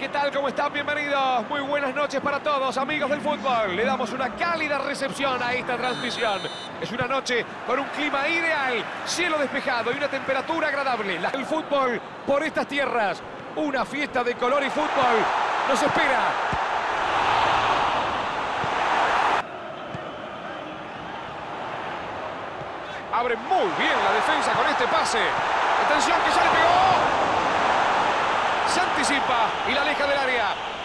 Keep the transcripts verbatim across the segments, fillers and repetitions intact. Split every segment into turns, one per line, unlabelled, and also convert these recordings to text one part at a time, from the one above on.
¿qué tal? ¿Cómo están? Bienvenidos. Muy buenas noches para todos, amigos del fútbol. Le damos una cálida recepción a esta transmisión. Es una noche con un clima ideal, cielo despejado y una temperatura agradable. La- El fútbol por estas tierras. Una fiesta de color y fútbol nos espera. Abre muy bien la defensa con este pase. Atención que ya le pegó. Se anticipa y la aleja del área.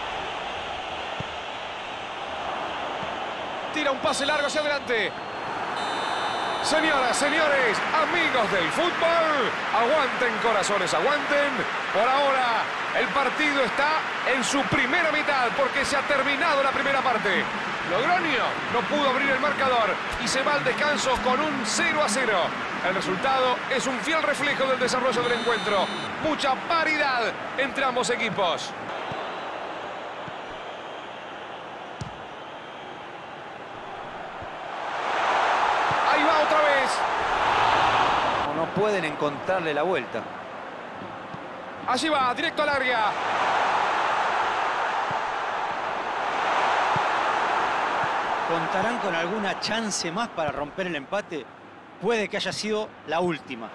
Tira un pase largo hacia adelante. Señoras, señores, amigos del fútbol, aguanten corazones, aguanten. Por ahora, el partido está en su primera mitad porque se ha terminado la primera parte. Logroño no pudo abrir el marcador y se va al descanso con un cero a cero. El resultado es un fiel reflejo del desarrollo del encuentro. Mucha paridad entre ambos equipos. Ahí va otra vez.
No pueden encontrarle la vuelta.
Allí va, directo al área.
¿Contarán con alguna chance más para romper el empate? Puede que haya sido la última.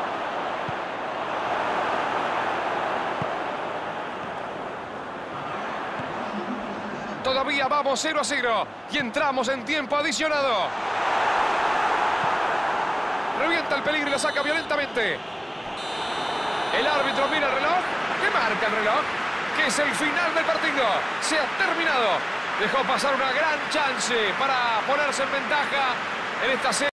Todavía vamos cero a cero y entramos en tiempo adicionado. Revienta el peligro y lo saca violentamente. El árbitro mira el reloj. ¿Qué marca el reloj? Que es el final del partido. Se ha terminado. Dejó pasar una gran chance para ponerse en ventaja en esta serie.